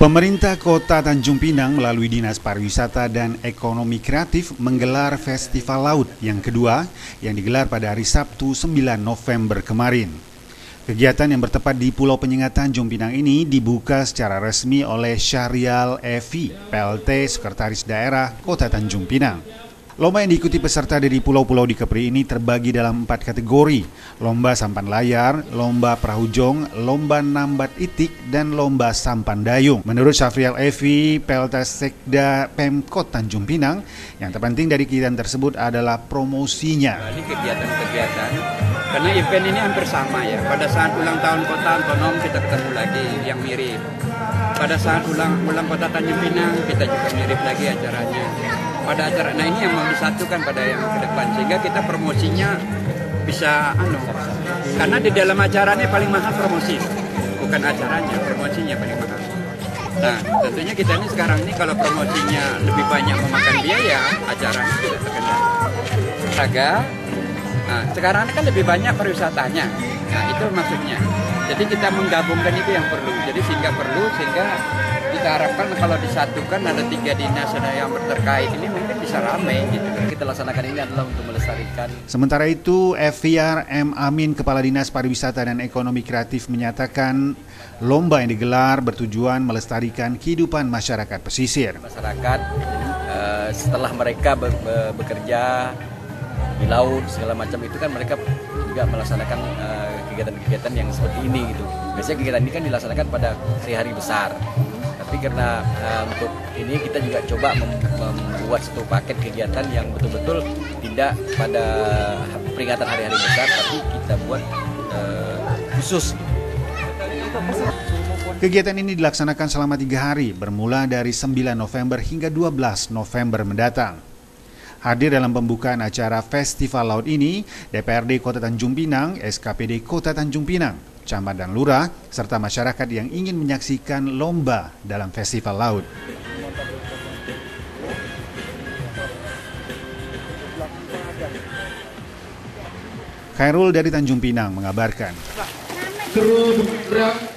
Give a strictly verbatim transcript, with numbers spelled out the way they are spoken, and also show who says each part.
Speaker 1: Pemerintah Kota Tanjung Pinang melalui Dinas Pariwisata dan Ekonomi Kreatif menggelar Festival Laut yang kedua yang digelar pada hari Sabtu sembilan November kemarin. Kegiatan yang bertepat di Pulau Penyengat Tanjung Pinang ini dibuka secara resmi oleh Syahrial Evi, P L T Sekretaris Daerah Kota Tanjung Pinang. Lomba yang diikuti peserta dari pulau-pulau di Kepri ini terbagi dalam empat kategori: lomba sampan layar, lomba perahu jong, lomba nambat itik, dan lomba sampan dayung. Menurut Syahrial Evi, P L T Sekda Pemkot Tanjung Pinang, yang terpenting dari kegiatan tersebut adalah promosinya.
Speaker 2: Ini kegiatan-kegiatan, karena event ini hampir sama ya. Pada saat ulang tahun Kota Otonom kita ketemu lagi yang mirip. Pada saat ulang ulang Kota Tanjung Pinang kita juga mirip lagi acaranya. Pada acara, nah ini yang mau disatukan pada yang ke depan sehingga kita promosinya bisa anu, karena di dalam acaranya paling mahal promosi, bukan acaranya, promosinya paling mahal. Nah tentunya kita ini sekarang ini kalau promosinya lebih banyak memakan biaya, acaranya tidak terkendali. Raga, nah sekarang ini kan lebih banyak pariwisatanya, nah itu maksudnya. Jadi kita menggabungkan itu yang perlu, jadi sehingga perlu sehingga kita harapkan kalau disatukan ada tiga dinas yang berterkait ini mungkin bisa ramai gitu.
Speaker 3: Kita laksanakan ini adalah untuk melestarikan.
Speaker 1: Sementara itu, F V R M Amin, Kepala Dinas Pariwisata dan Ekonomi Kreatif menyatakan lomba yang digelar bertujuan melestarikan kehidupan masyarakat pesisir.
Speaker 3: Masyarakat uh, setelah mereka be be bekerja di laut segala macam itu kan mereka juga melaksanakan kegiatan-kegiatan uh, yang seperti ini gitu. Biasanya kegiatan ini kan dilaksanakan pada hari-hari besar. Tapi karena uh, untuk ini kita juga coba mem membuat satu paket kegiatan yang betul-betul tidak pada peringatan hari-hari besar, tapi kita buat uh, khusus.
Speaker 1: Kegiatan ini dilaksanakan selama tiga hari, bermula dari sembilan November hingga dua belas November mendatang. Hadir dalam pembukaan acara Festival Laut ini, D P R D Kota Tanjung Pinang, S K P D Kota Tanjung Pinang, camat dan lurah, serta masyarakat yang ingin menyaksikan lomba dalam Festival Laut. Khairul dari Tanjung Pinang mengabarkan.
Speaker 4: Terus